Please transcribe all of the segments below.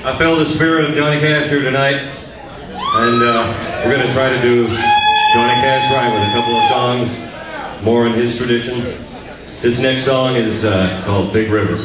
I feel the spirit of Johnny Cash here tonight, and we're going to try to do Johnny Cash right with a couple of songs more in his tradition. This next song is called Big River.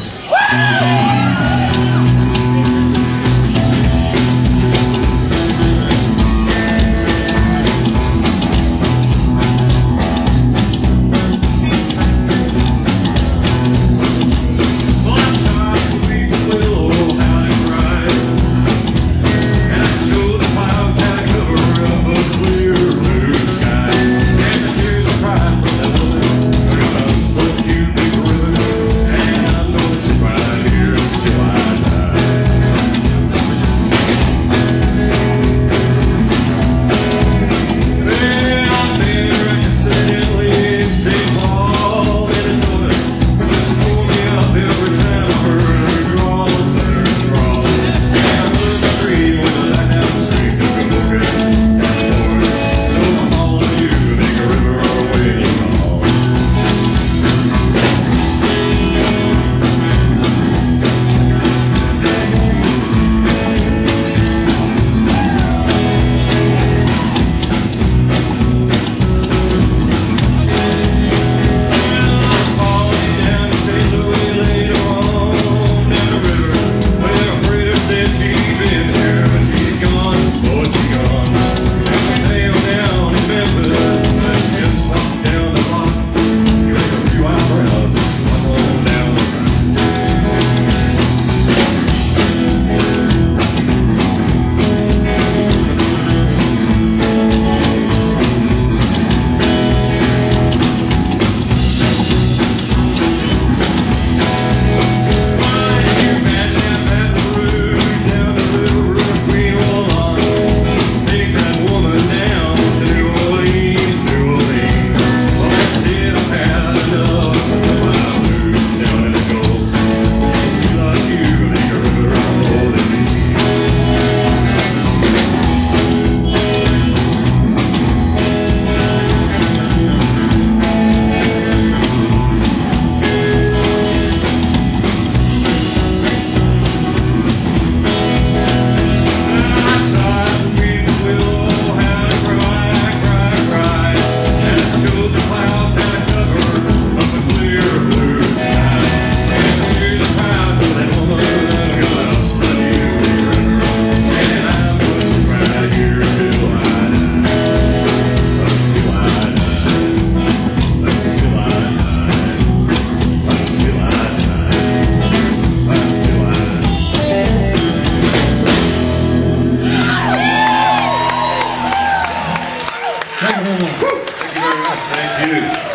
Thank you very much. Thank you.